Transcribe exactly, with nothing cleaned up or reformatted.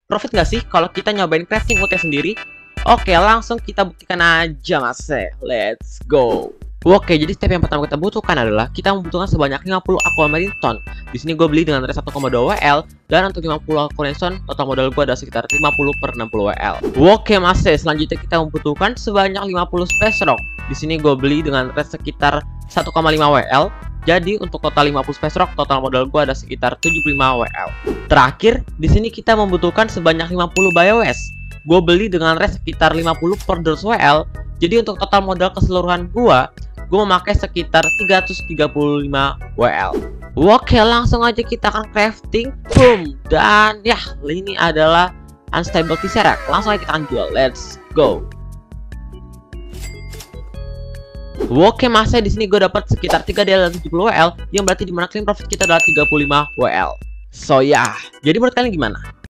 Profit nggak sih kalau kita nyobain crafting U T sendiri? Oke, langsung kita buktikan aja mas. Let's go. Oke, jadi step yang pertama kita butuhkan adalah kita membutuhkan sebanyak lima puluh aquamarine stone. Di sini gue beli dengan rate satu koma dua W L, dan untuk lima puluh aquamarine stone total modal gue ada sekitar lima puluh per enam puluh W L. Oke mas, selanjutnya kita membutuhkan sebanyak lima puluh space rock. Di sini gue beli dengan rate sekitar satu koma lima W L. Jadi untuk total lima puluh space rock total modal gue ada sekitar tujuh puluh lima W L. Terakhir, di sini kita membutuhkan sebanyak lima puluh biowes. Gue beli dengan rate sekitar lima puluh per dua ratus W L. Jadi untuk total modal keseluruhan gue, gue memakai sekitar tiga ratus tiga puluh lima W L. Oke, langsung aja kita akan crafting. Boom. Dan ya, ini adalah unstable tesseract. Langsung aja kita akan jual. Let's go. Oke, masa di sini gue dapat sekitar tiga dari tujuh puluh W L, yang berarti dimana clean profit kita adalah tiga puluh lima W L. So ya, yeah. Jadi menurut kalian gimana?